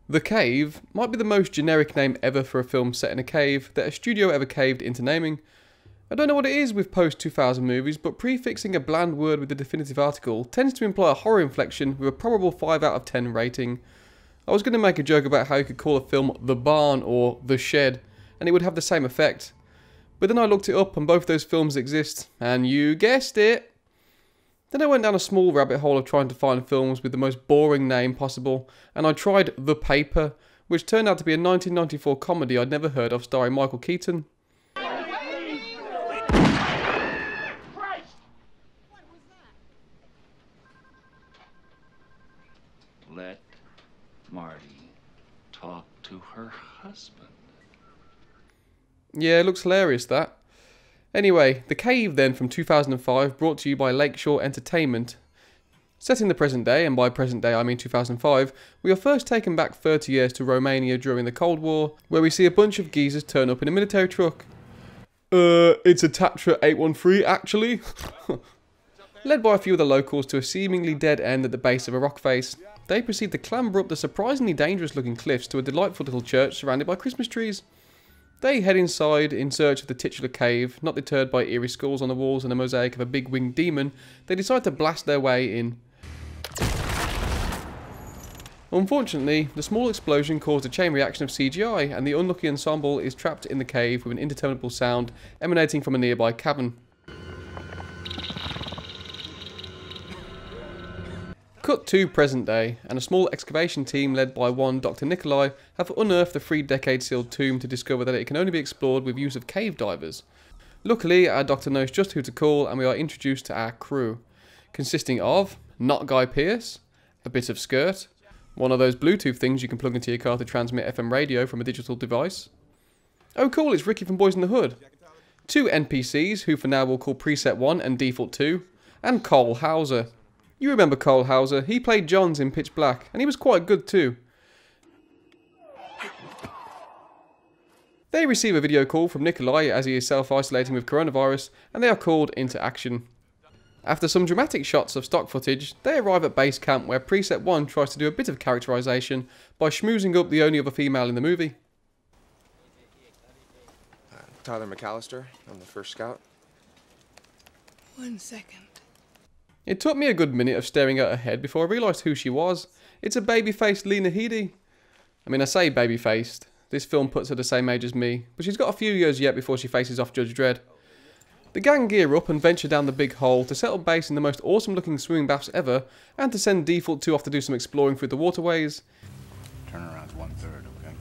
The Cave might be the most generic name ever for a film set in a cave that a studio ever caved into naming. I don't know what it is with post-2000 movies, but prefixing a bland word with a definitive article tends to imply a horror inflection with a probable 5 out of 10 rating. I was going to make a joke about how you could call a film The Barn or The Shed, and it would have the same effect. But then I looked it up and both those films exist, and you guessed it! Then I went down a small rabbit hole of trying to find films with the most boring name possible, and I tried The Paper, which turned out to be a 1994 comedy I'd never heard of starring Michael Keaton. Let Marty talk to her husband. Yeah, it looks hilarious, that. Anyway, The Cave then from 2005, brought to you by Lakeshore Entertainment. Set in the present day, and by present day I mean 2005, we are first taken back 30 years to Romania during the Cold War, where we see a bunch of geezers turn up in a military truck. It's a Tatra 813 actually. Led by a few of the locals to a seemingly dead end at the base of a rock face, they proceed to clamber up the surprisingly dangerous looking cliffs to a delightful little church surrounded by Christmas trees. They head inside in search of the titular cave. Not deterred by eerie skulls on the walls and a mosaic of a big winged demon, they decide to blast their way in. Unfortunately, the small explosion caused a chain reaction of CGI, and the unlucky ensemble is trapped in the cave with an indeterminable sound emanating from a nearby cavern. Cut to present day, and a small excavation team led by one Dr. Nikolai have unearthed the 3-decade sealed tomb to discover that it can only be explored with use of cave divers. Luckily, our doctor knows just who to call, and we are introduced to our crew, consisting of not Guy Pearce, a bit of skirt, one of those Bluetooth things you can plug into your car to transmit FM radio from a digital device. Oh cool, it's Ricky from Boys in the Hood. 2 NPCs, who for now we'll call Preset 1 and Default 2, and Cole Hauser. You remember Cole Hauser, he played Johns in Pitch Black, and he was quite good too. They receive a video call from Nikolai as he is self-isolating with coronavirus, and they are called into action. After some dramatic shots of stock footage, they arrive at base camp where Preset 1 tries to do a bit of characterization by schmoozing up the only other female in the movie. Tyler McAllister, I'm the first scout. 1 second. It took me a good minute of staring at her head before I realised who she was. It's a baby-faced Lena Headey. I mean, I say baby-faced. This film puts her the same age as me, but she's got a few years yet before she faces off Judge Dredd. The gang gear up and venture down the big hole to settle base in the most awesome-looking swimming baths ever, and to send Default 2 off to do some exploring through the waterways. Turnaround's 1/3, okay?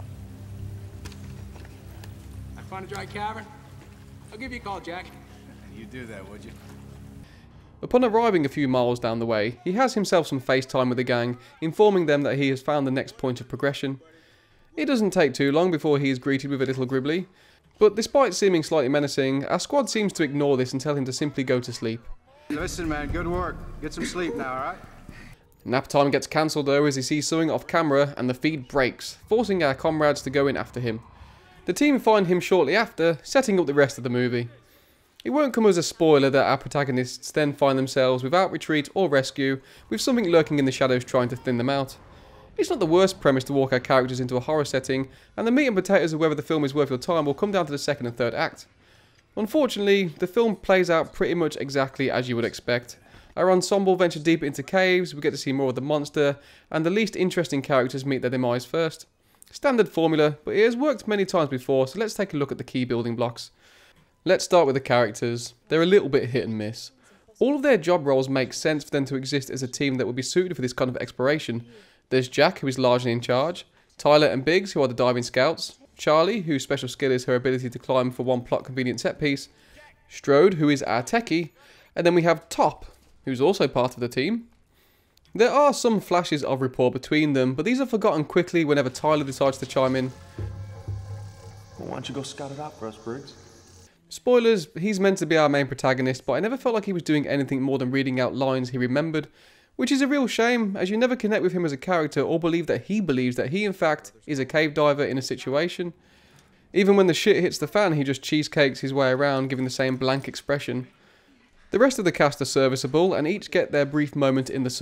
I find a dry cavern? I'll give you a call, Jack. You do that, would you? Upon arriving a few miles down the way, he has himself some FaceTime with the gang, informing them that he has found the next point of progression. It doesn't take too long before he is greeted with a little gribbly, but despite seeming slightly menacing, our squad seems to ignore this and tell him to simply go to sleep. Listen, man, good work. Get some sleep now, alright? Nap time gets cancelled though as he sees something off camera and the feed breaks, forcing our comrades to go in after him. The team find him shortly after, setting up the rest of the movie. It won't come as a spoiler that our protagonists then find themselves without retreat or rescue, with something lurking in the shadows trying to thin them out. It's not the worst premise to walk our characters into a horror setting, and the meat and potatoes of whether the film is worth your time will come down to the second and third act. Unfortunately, the film plays out pretty much exactly as you would expect. Our ensemble venture deeper into caves, we get to see more of the monster, and the least interesting characters meet their demise first. Standard formula, but it has worked many times before, so let's take a look at the key building blocks. Let's start with the characters. They're a little bit hit and miss. All of their job roles make sense for them to exist as a team that would be suited for this kind of exploration. There's Jack, who is largely in charge, Tyler and Biggs, who are the diving scouts, Charlie, whose special skill is her ability to climb for one plot convenient set piece, Strode, who is our techie, and then we have Top, who's also part of the team. There are some flashes of rapport between them, but these are forgotten quickly whenever Tyler decides to chime in. Well, why don't you go scout it out for us, Briggs? Spoilers, he's meant to be our main protagonist, but I never felt like he was doing anything more than reading out lines he remembered, which is a real shame, as you never connect with him as a character or believe that he believes that he in fact is a cave diver in a situation. Even when the shit hits the fan, he just cheesecakes his way around, giving the same blank expression. The rest of the cast are serviceable, and each get their brief moment in the sun.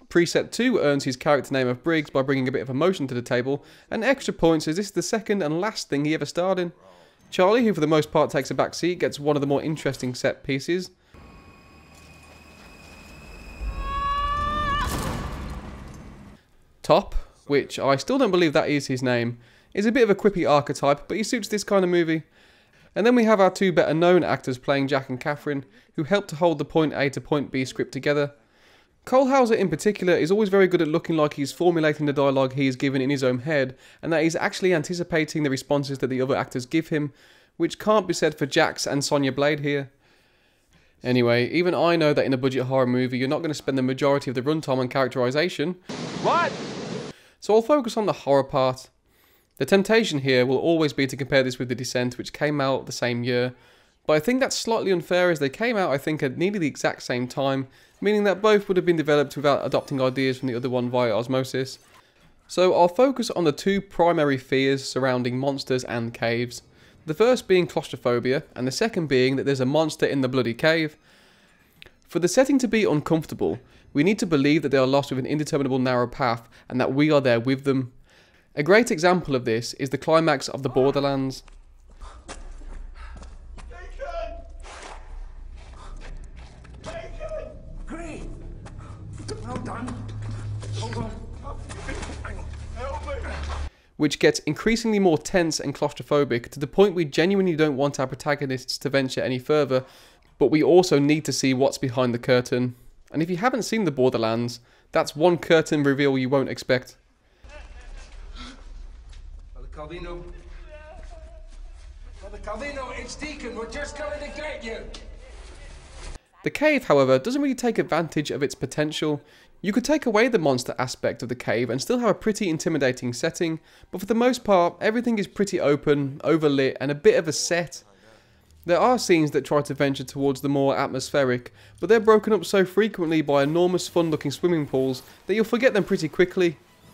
Preset 2 earns his character name of Briggs by bringing a bit of emotion to the table, and extra points as this is the second and last thing he ever starred in. Charlie, who for the most part takes a back seat, gets one of the more interesting set pieces. Top, which I still don't believe that is his name, is a bit of a quippy archetype, but he suits this kind of movie. And then we have our two better known actors playing Jack and Catherine, who help to hold the point A to point B script together. Cole Hauser in particular is always very good at looking like he's formulating the dialogue he is given in his own head, and that he's actually anticipating the responses that the other actors give him, which can't be said for Jax and Sonya Blade here. Anyway, even I know that in a budget horror movie you're not going to spend the majority of the runtime on characterization. What? So I'll focus on the horror part. The temptation here will always be to compare this with The Descent, which came out the same year, but I think that's slightly unfair as they came out I think at nearly the exact same time, meaning that both would have been developed without adopting ideas from the other one via osmosis. So I'll focus on the two primary fears surrounding monsters and caves. The first being claustrophobia, and the second being that there's a monster in the bloody cave. For the setting to be uncomfortable, we need to believe that they are lost with an indeterminable narrow path, and that we are there with them. A great example of this is the climax of The Borderlands. Great. Well done. Hold on. Help me. Which gets increasingly more tense and claustrophobic to the point we genuinely don't want our protagonists to venture any further, but we also need to see what's behind the curtain. And if you haven't seen The Borderlands, that's one curtain reveal you won't expect. Brother Calvino, it's Deacon. We're just going to get you. The cave, however, doesn't really take advantage of its potential. You could take away the monster aspect of the cave and still have a pretty intimidating setting, but for the most part, everything is pretty open, overlit, and a bit of a set. There are scenes that try to venture towards the more atmospheric, but they're broken up so frequently by enormous fun-looking swimming pools that you'll forget them pretty quickly.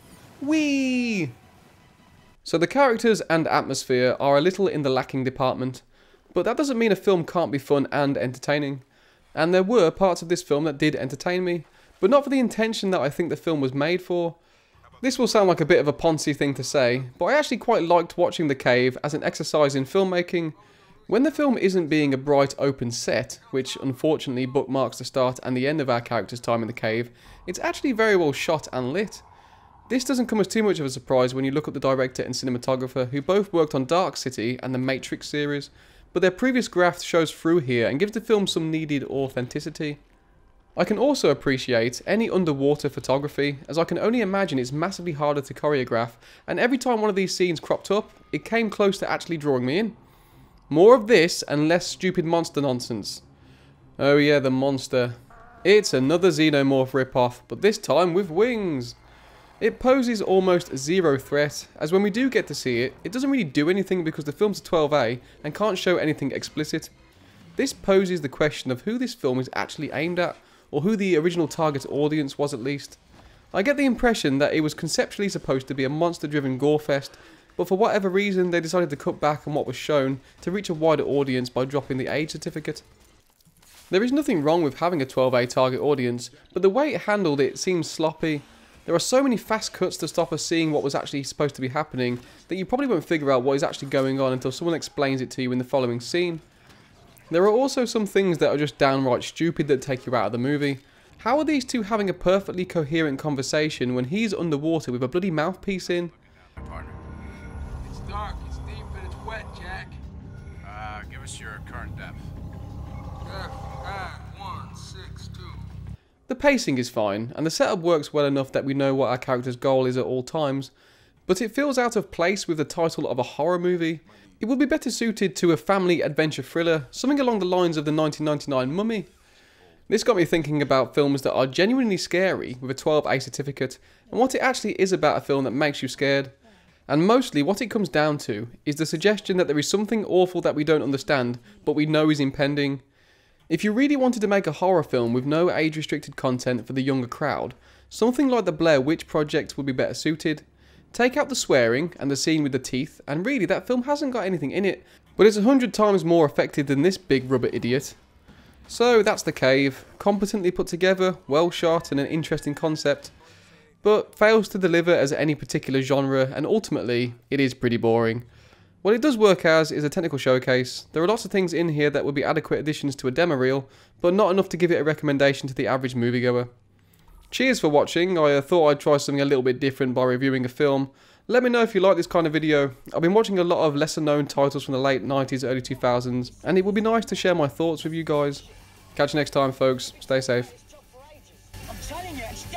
Whee! So the characters and atmosphere are a little in the lacking department, but that doesn't mean a film can't be fun and entertaining. And there were parts of this film that did entertain me, but not for the intention that I think the film was made for. This will sound like a bit of a poncy thing to say, but I actually quite liked watching The Cave as an exercise in filmmaking. When the film isn't being a bright open set, which unfortunately bookmarks the start and the end of our character's time in the cave, it's actually very well shot and lit. This doesn't come as too much of a surprise when you look at the director and cinematographer who both worked on Dark City and the Matrix series, but their previous graft shows through here and gives the film some needed authenticity. I can also appreciate any underwater photography, as I can only imagine it's massively harder to choreograph, and every time one of these scenes cropped up, it came close to actually drawing me in. More of this and less stupid monster nonsense. Oh yeah, the monster. It's another Xenomorph ripoff, but this time with wings. It poses almost zero threat, as when we do get to see it, it doesn't really do anything because the film's a 12A and can't show anything explicit. This poses the question of who this film is actually aimed at, or who the original target audience was at least. I get the impression that it was conceptually supposed to be a monster-driven gore fest, but for whatever reason they decided to cut back on what was shown to reach a wider audience by dropping the age certificate. There is nothing wrong with having a 12A target audience, but the way it handled it seems sloppy. There are so many fast cuts to stop us seeing what was actually supposed to be happening that you probably won't figure out what is actually going on until someone explains it to you in the following scene. There are also some things that are just downright stupid that take you out of the movie. How are these two having a perfectly coherent conversation when he's underwater with a bloody mouthpiece in? Partner. It's dark, it's deep, and it's wet, Jack. Give us your current depth. 162. The pacing is fine, and the setup works well enough that we know what our character's goal is at all times, but it feels out of place with the title of a horror movie. It would be better suited to a family adventure thriller, something along the lines of the 1999 Mummy. This got me thinking about films that are genuinely scary with a 12A certificate, and what it actually is about a film that makes you scared. And mostly what it comes down to is the suggestion that there is something awful that we don't understand, but we know is impending. If you really wanted to make a horror film with no age-restricted content for the younger crowd, something like the Blair Witch Project would be better suited. Take out the swearing and the scene with the teeth, and really that film hasn't got anything in it, but it's 100 times more effective than this big rubber idiot. So that's The Cave, competently put together, well shot and an interesting concept, but fails to deliver as any particular genre, and ultimately it is pretty boring. What it does work as is a technical showcase. There are lots of things in here that would be adequate additions to a demo reel, but not enough to give it a recommendation to the average moviegoer. Cheers for watching. I thought I'd try something a little bit different by reviewing a film. Let me know if you like this kind of video. I've been watching a lot of lesser known titles from the late 90s, early 2000s, and it would be nice to share my thoughts with you guys. Catch you next time, folks. Stay safe. I'm telling you,